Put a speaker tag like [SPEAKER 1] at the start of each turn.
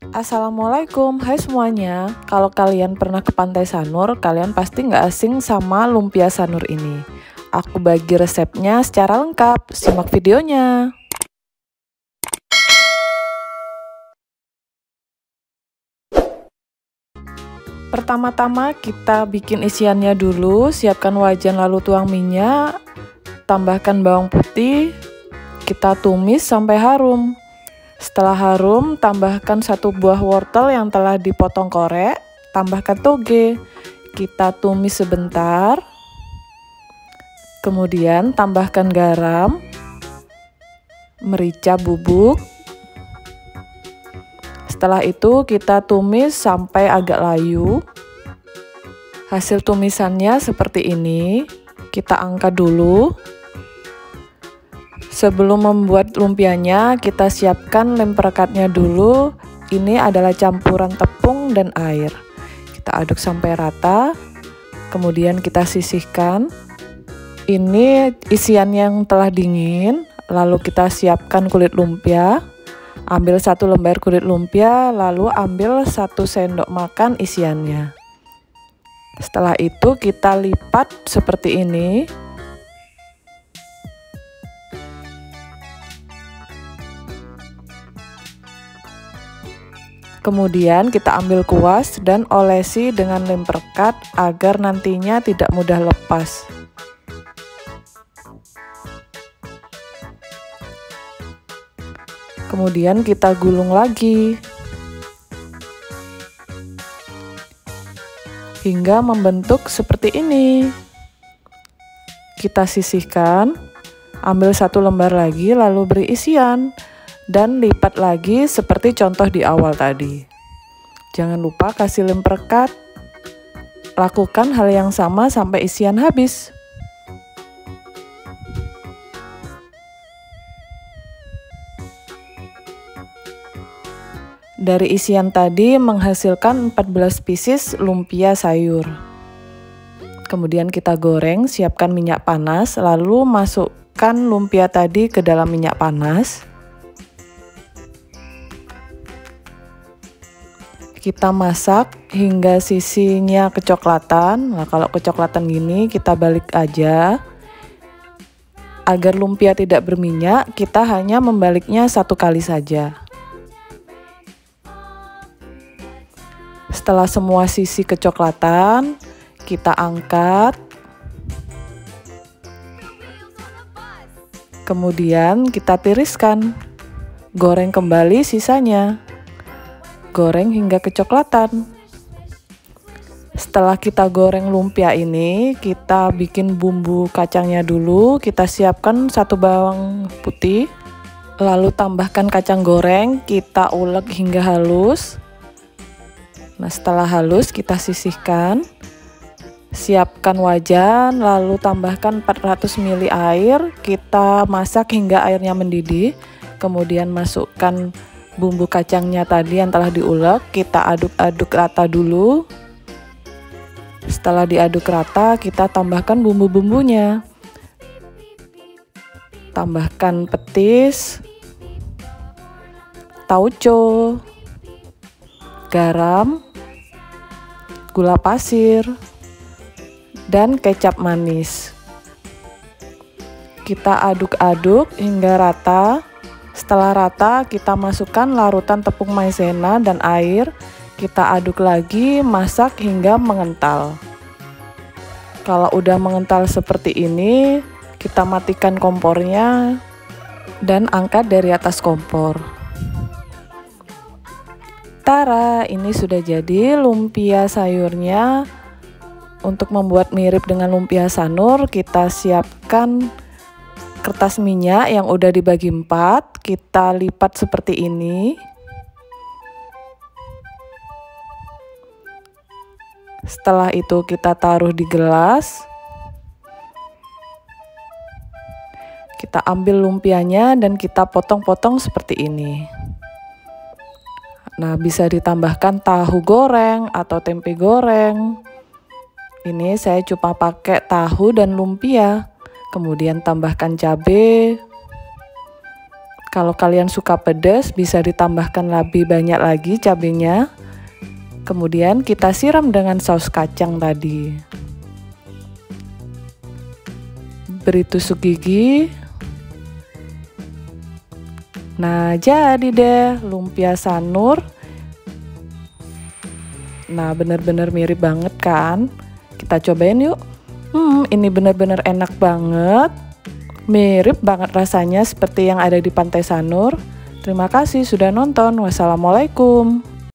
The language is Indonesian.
[SPEAKER 1] Assalamualaikum, hai semuanya. Kalau kalian pernah ke Pantai Sanur, kalian pasti nggak asing sama lumpia sanur ini. Aku bagi resepnya secara lengkap, simak videonya. Pertama-tama kita bikin isiannya dulu, siapkan wajan lalu tuang minyak, tambahkan bawang putih, kita tumis sampai harum. Setelah harum, tambahkan 1 buah wortel yang telah dipotong korek, tambahkan toge. Kita tumis sebentar. Kemudian tambahkan garam, merica bubuk. Setelah itu kita tumis sampai agak layu. Hasil tumisannya seperti ini. Kita angkat dulu. Sebelum membuat lumpianya, kita siapkan lem perekatnya dulu. Ini adalah campuran tepung dan air. Kita aduk sampai rata, kemudian kita sisihkan. Ini isian yang telah dingin, lalu kita siapkan kulit lumpia. Ambil 1 lembar kulit lumpia, lalu ambil 1 sendok makan isiannya. Setelah itu kita lipat seperti ini. Kemudian kita ambil kuas dan olesi dengan lem perekat agar nantinya tidak mudah lepas. Kemudian kita gulung lagi hingga membentuk seperti ini. Kita sisihkan, ambil 1 lembar lagi lalu beri isian. Dan lipat lagi seperti contoh di awal tadi. Jangan lupa kasih lem perekat. Lakukan hal yang sama sampai isian habis. Dari isian tadi menghasilkan 14 pieces lumpia sayur. Kemudian kita goreng, siapkan minyak panas, lalu masukkan lumpia tadi ke dalam minyak panas. Kita masak hingga sisinya kecoklatan. Nah, kalau kecoklatan gini kita balik aja. Agar lumpia tidak berminyak, kita hanya membaliknya 1 kali saja. Setelah semua sisi kecoklatan, kita angkat. Kemudian kita tiriskan. Goreng kembali sisanya. Goreng hingga kecoklatan. Setelah kita goreng lumpia ini, kita bikin bumbu kacangnya dulu. Kita siapkan 1 bawang putih, lalu tambahkan kacang goreng, kita ulek hingga halus. Nah, setelah halus kita sisihkan. Siapkan wajan, lalu tambahkan 400 ml air, kita masak hingga airnya mendidih. Kemudian masukkan bumbu kacangnya tadi yang telah diulek, kita aduk-aduk rata dulu. Setelah diaduk rata, kita tambahkan bumbu-bumbunya. Tambahkan petis, tauco, garam, gula pasir, dan kecap manis. Kita aduk-aduk hingga rata. Setelah rata, kita masukkan larutan tepung maizena dan air. Kita aduk lagi, masak hingga mengental. Kalau udah mengental seperti ini, kita matikan kompornya dan angkat dari atas kompor. Tara, ini sudah jadi lumpia sayurnya. Untuk membuat mirip dengan lumpia sanur, kita siapkan kertas minyak yang udah dibagi 4, kita lipat seperti ini. Setelah itu kita taruh di gelas. Kita ambil lumpianya dan kita potong-potong seperti ini. Nah, bisa ditambahkan tahu goreng atau tempe goreng. Ini saya cuma pakai tahu dan lumpia. Kemudian tambahkan cabai, Kalau kalian suka pedas, bisa ditambahkan lebih banyak lagi cabenya. Kemudian kita siram dengan saus kacang tadi. Beri tusuk gigi. Nah, jadi deh lumpia sanur. Nah, bener-bener mirip banget kan? Kita cobain yuk. Ini bener-bener enak banget. Mirip banget rasanya seperti yang ada di Pantai Sanur. Terima kasih sudah nonton. Wassalamualaikum.